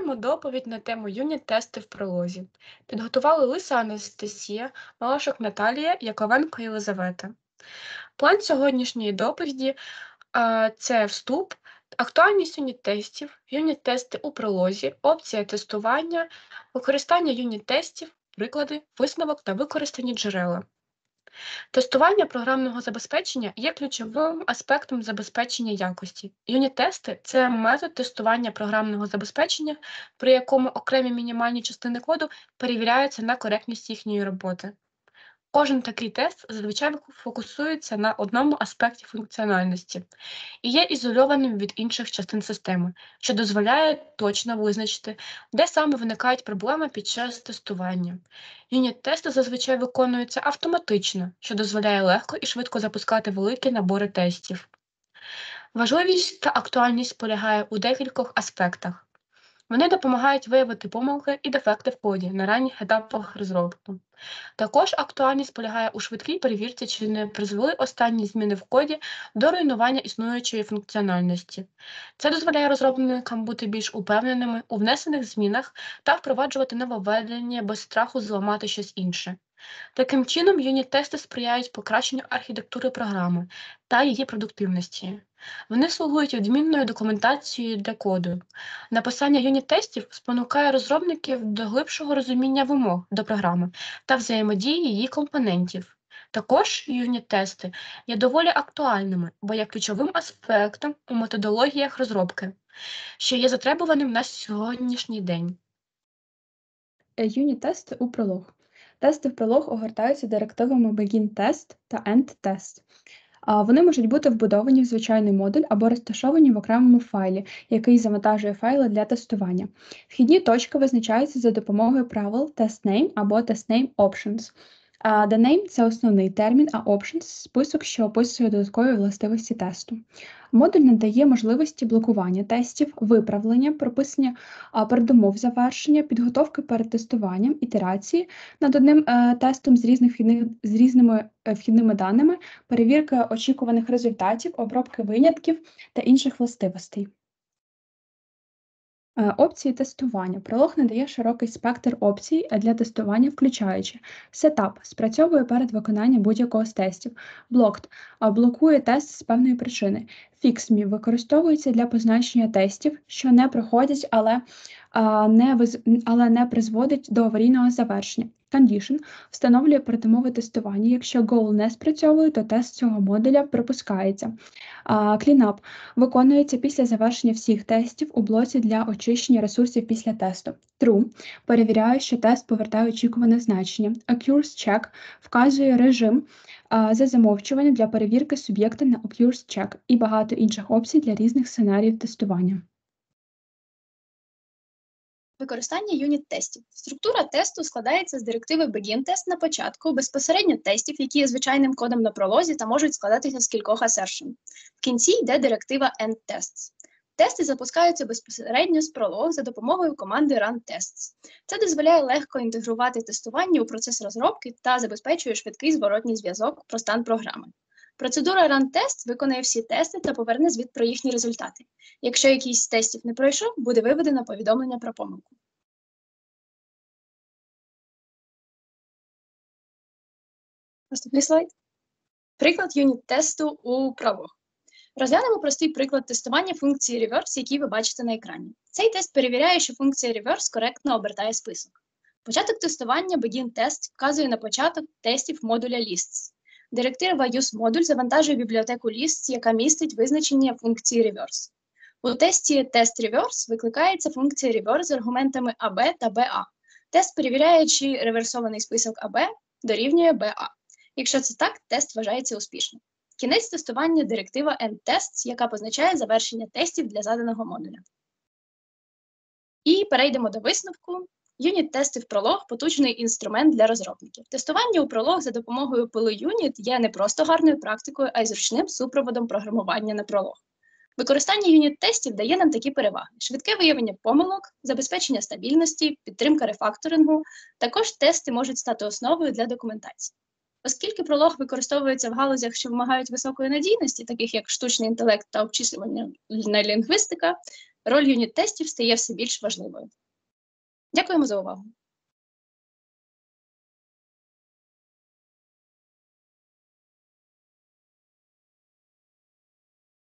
Розглянемо доповідь на тему юніт-тести в пролозі. Підготували Лиса Анастасія, Малашок Наталія, Яковенко Єлизавета. План сьогоднішньої доповіді це вступ, актуальність юніт-тестів, юніт-тести у пролозі, опція тестування, використання юніт-тестів, приклади, висновок та використані джерела. Тестування програмного забезпечення є ключовим аспектом забезпечення якості. Юніт-тести – це метод тестування програмного забезпечення, при якому окремі мінімальні частини коду перевіряються на коректність їхньої роботи. Кожен такий тест зазвичай фокусується на одному аспекті функціональності і є ізольованим від інших частин системи, що дозволяє точно визначити, де саме виникають проблеми під час тестування. Юніт-тести зазвичай виконуються автоматично, що дозволяє легко і швидко запускати великі набори тестів. Важливість та актуальність полягає у декількох аспектах. Вони допомагають виявити помилки і дефекти в коді на ранніх етапах розробки. Також актуальність полягає у швидкій перевірці, чи не призвели останні зміни в коді до руйнування існуючої функціональності. Це дозволяє розробникам бути більш упевненими у внесених змінах та впроваджувати нововведення без страху зламати щось інше. Таким чином, юніт-тести сприяють покращенню архітектури програми та її продуктивності. Вони слугують відмінною документацією для коду. Написання юніт-тестів спонукає розробників до глибшого розуміння вимог до програми та взаємодії її компонентів. Також юніт-тести є доволі актуальними, бо є ключовим аспектом у методологіях розробки, що є затребуваним на сьогоднішній день. Юніт-тести у пролог. Тести в пролог огортаються директивами begin-test та end-test. Вони можуть бути вбудовані в звичайний модуль або розташовані в окремому файлі, який завантажує файли для тестування. Вхідні точки визначаються за допомогою правил testName або testName options. The name – це основний термін, а options – список, що описує додаткові властивості тесту. Модуль надає можливості блокування тестів, виправлення, прописання передумов завершення, підготовки перед тестуванням, ітерації над одним тестом з різними вхідними даними, перевірка очікуваних результатів, обробки винятків та інших властивостей. Опції тестування. Пролог надає широкий спектр опцій для тестування, включаючи Setup – спрацьовує перед виконанням будь-якого з тестів. Blocked – блокує тест з певної причини. Fix.me – використовується для позначення тестів, що не проходять, але не призводить до аварійного завершення. Condition – встановлює передумови тестування. Якщо goal не спрацьовує, то тест цього модуля пропускається. Cleanup – виконується після завершення всіх тестів у блоці для очищення ресурсів після тесту. True – перевіряє, що тест повертає очікуване значення. Occurs check – вказує режим за замовчування для перевірки суб'єкта на Occurs check і багато інших опцій для різних сценаріїв тестування. Використання юніт-тестів. Структура тесту складається з директиви begin-test на початку, безпосередньо тестів, які є звичайним кодом на пролозі та можуть складатися з кількох assertion. В кінці йде директива end-tests. Тести запускаються безпосередньо з пролог за допомогою команди run-tests. Це дозволяє легко інтегрувати тестування у процес розробки та забезпечує швидкий зворотній зв'язок про стан програми. Процедура run-test виконає всі тести та поверне звіт про їхні результати. Якщо якийсь з тестів не пройшов, буде виведено повідомлення про помилку. Наступний слайд. Приклад юніт-тесту у пролог. Розглянемо простий приклад тестування функції reverse, який ви бачите на екрані. Цей тест перевіряє, що функція reverse коректно обертає список. Початок тестування begin-test вказує на початок тестів модуля lists. Директива useModule завантажує бібліотеку lists, яка містить визначення функції reverse. У тесті test_reverse викликається функція reverse з аргументами AB та BA. Тест перевіряє, чи реверсований список AB дорівнює BA. Якщо це так, тест вважається успішним. Кінець тестування – директива endTests, яка позначає завершення тестів для заданого модуля. І перейдемо до висновку. Юніт-тести в пролог – потужний інструмент для розробників. Тестування у пролог за допомогою пили юніт є не просто гарною практикою, а й зручним супроводом програмування на пролог. Використання юніт-тестів дає нам такі переваги: швидке виявлення помилок, забезпечення стабільності, підтримка рефакторингу. Також тести можуть стати основою для документації. Оскільки пролог використовується в галузях, що вимагають високої надійності, таких як штучний інтелект та обчислювальна лінгвістика, роль юніт-тестів стає все більш важливою. Дякуємо за увагу!